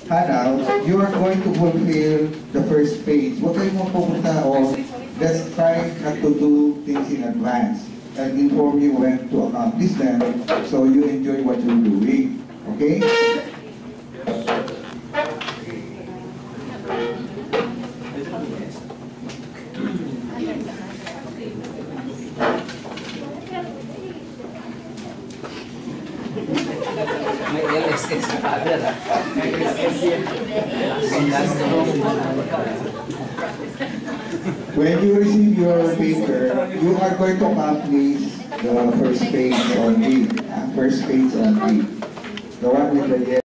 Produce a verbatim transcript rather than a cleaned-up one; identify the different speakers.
Speaker 1: handout, you are going to fulfill the first page. Huwag kayong mapupunta o just try not to do things in advance and inform you when to accomplish them so you enjoy what you're doing. Okay?
Speaker 2: May L S S na agad ah.
Speaker 1: When you receive your paper, you are going to accomplish the first page only. Uh, first page only. The one with the